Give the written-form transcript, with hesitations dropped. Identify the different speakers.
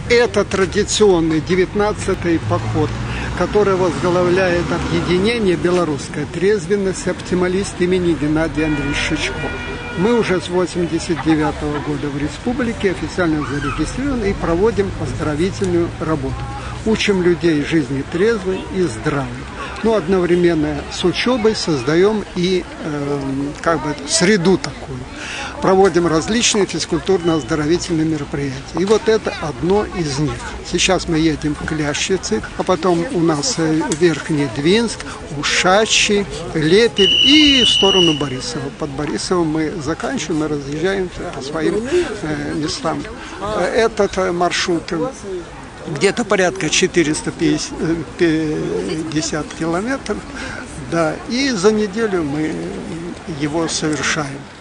Speaker 1: Это традиционный 19-й поход, который возглавляет объединение «Белорусская трезвенность», оптималист имени Геннадия Андреевича Шичко. Мы уже с 1989 года в республике официально зарегистрированы и проводим оздоровительную работу. Учим людей жизни трезвой и здравой. Но одновременно с учебой создаем и среду такую. Проводим различные физкультурно-оздоровительные мероприятия. И вот это одно из них. Сейчас мы едем в Клящицы, а потом у нас Верхний Двинск, Ушачи, Лепель и в сторону Борисова. Под Борисовым мы заканчиваем и разъезжаем по своим местам. Этот маршрут где-то порядка 450 километров, да, и за неделю мы его совершаем.